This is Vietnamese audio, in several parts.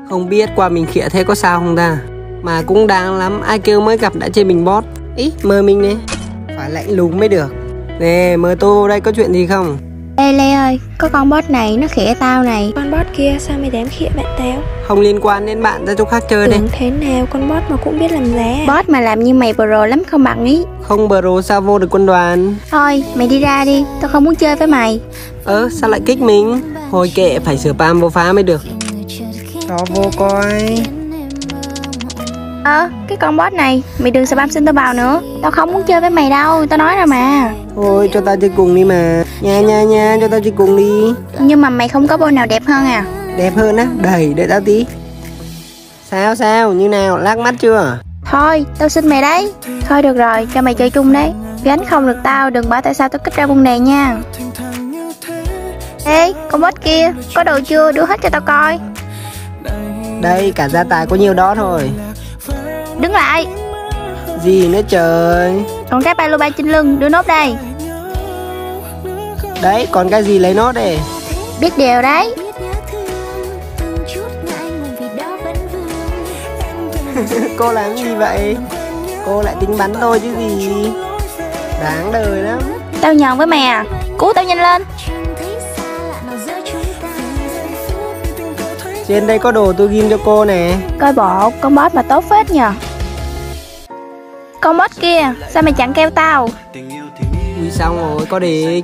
Không biết qua mình khịa thế có sao không ta? Mà cũng đáng lắm, ai kêu mới gặp đã chê mình bot. Ý, mời mình nè. Phải lạnh lùng mới được. Nè, mời tôi đây có chuyện gì không? Ê Lê ơi, có con bot này nó khịa tao này. Con bot kia sao mày dám khịa bạn tao? Không liên quan đến bạn, ra chỗ khác chơi đi. Tưởng thế nào con bot mà cũng biết làm giá. Bot mà làm như mày pro lắm không bằng ý. Không pro sao vô được quân đoàn? Thôi, mày đi ra đi, tao không muốn chơi với mày. Sao lại kích mình? Thôi kệ, phải sửa spam vô phá mới được. Cho vô coi. Cái con bot này, mày đừng spam xin tao vào nữa. Tao không muốn chơi với mày đâu, tao nói rồi mà. Thôi cho tao chơi cùng đi mà. Nha, cho tao chơi cùng đi. Nhưng mà mày không có bộ nào đẹp hơn à? Đẹp hơn á? Đầy, đợi tao tí. Sao, như nào, lác mắt chưa? Thôi, tao xin mày đấy. Thôi được rồi, cho mày chơi chung đấy. Gánh không được tao, đừng bảo tại sao tao kích ra vấn đề nha. Ê, con bot kia, có đồ chưa? Đưa hết cho tao coi. Đây, cả gia tài có nhiêu đó thôi. Đứng lại. Gì nữa trời. Còn cái ba lô ba trên lưng, đưa nốt đây. Đấy, còn cái gì lấy nốt đi. Biết điều đấy. Cô làm gì vậy? Cô lại tính bắn tôi chứ gì. Đáng đời lắm. Tao nhờn với mày à? Cứu tao nhanh lên. Trên đây có đồ tôi ghim cho cô nè. Coi bộ, con boss mà tốt phết nhờ. Con boss kia, sao mày chẳng kêu tao? Ui xong rồi, có địch.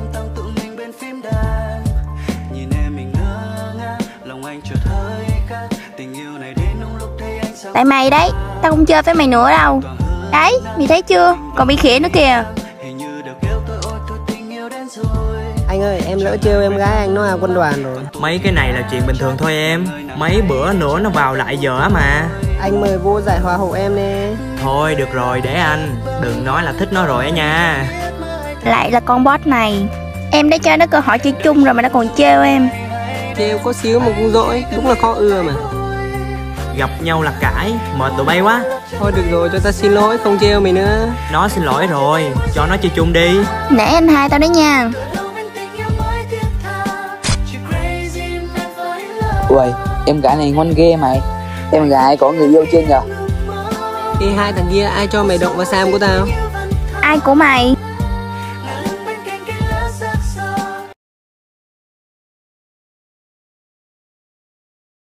Tại mày đấy, tao không chơi với mày nữa đâu. Đấy, mày thấy chưa? Còn bị khỉa nữa kìa. Anh ơi, em lỡ trêu em gái anh nó vào quân đoàn rồi. Mấy cái này là chuyện bình thường thôi em. Mấy bữa nữa nó vào lại giờ mà. Anh mời vô giải hòa hộ em nè. Thôi được rồi, để anh. Đừng nói là thích nó rồi á nha. Lại là con boss này. Em đã cho nó cơ hội chơi chung rồi mà nó còn trêu em. Trêu có xíu mà cũng dỗi, đúng là khó ưa mà. Gặp nhau là cãi, mệt tụi bay quá. Thôi được rồi, cho ta xin lỗi, không trêu mày nữa. Nó xin lỗi rồi, cho nó chơi chung đi. Nể anh hai tao đấy nha. Uầy, em gái này ngoan ghê mày. Em gái có người yêu chưa nhờ? Ê, hai thằng kia ai cho mày động vào Sam của tao? Ai của mày?